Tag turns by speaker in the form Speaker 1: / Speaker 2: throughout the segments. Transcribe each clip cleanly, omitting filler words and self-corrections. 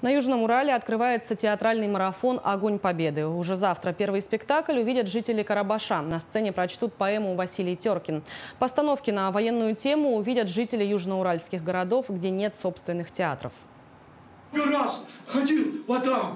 Speaker 1: На Южном Урале открывается театральный марафон «Огонь Победы». Уже завтра первый спектакль увидят жители Карабаша. На сцене прочтут поэму Василий Теркин. Постановки на военную тему увидят жители южноуральских городов, где нет собственных театров.
Speaker 2: Раз ходил в атаку.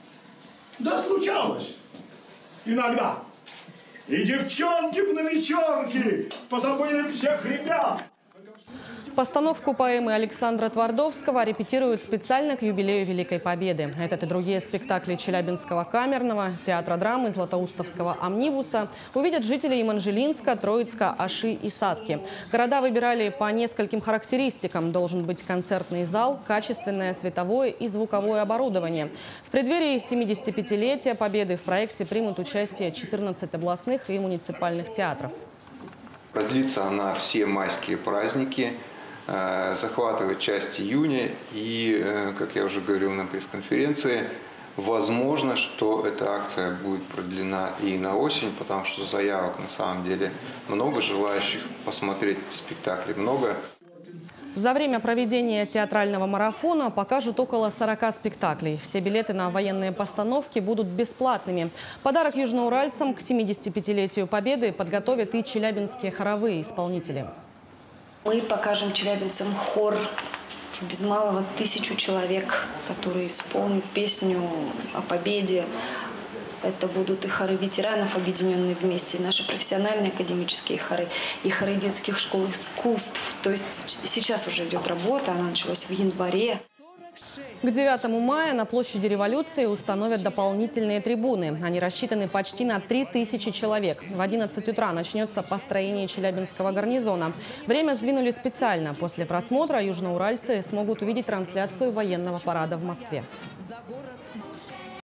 Speaker 2: Да случалось иногда. И девчонки на вечерке позабыли всех ребят.
Speaker 1: Постановку поэмы Александра Твардовского репетируют специально к юбилею Великой Победы. Этот и другие спектакли Челябинского камерного, театра драмы, Златоустовского амнибуса увидят жители Еманжелинска, Троицка, Аши и Сатки. Города выбирали по нескольким характеристикам. Должен быть концертный зал, качественное световое и звуковое оборудование. В преддверии 75-летия Победы в проекте примут участие 14 областных и муниципальных театров.
Speaker 3: Продлится она все майские праздники, захватывает часть июня и, как я уже говорил на пресс-конференции, возможно, что эта акция будет продлена и на осень, потому что заявок на самом деле много, желающих посмотреть эти спектакли много.
Speaker 1: За время проведения театрального марафона покажут около 40 спектаклей. Все билеты на военные постановки будут бесплатными. Подарок южноуральцам к 75-летию Победы подготовят и челябинские хоровые исполнители.
Speaker 4: Мы покажем челябинцам хор без малого 1000 человек, которые исполнят песню о победе. Это будут и хоры ветеранов, объединенные вместе, и наши профессиональные академические хоры, и хоры детских школ искусств. То есть сейчас уже идет работа, она началась в январе.
Speaker 1: К 9 мая на площади Революции установят дополнительные трибуны. Они рассчитаны почти на 3000 человек. В 11 утра начнется построение Челябинского гарнизона. Время сдвинули специально. После просмотра южноуральцы смогут увидеть трансляцию военного парада в Москве.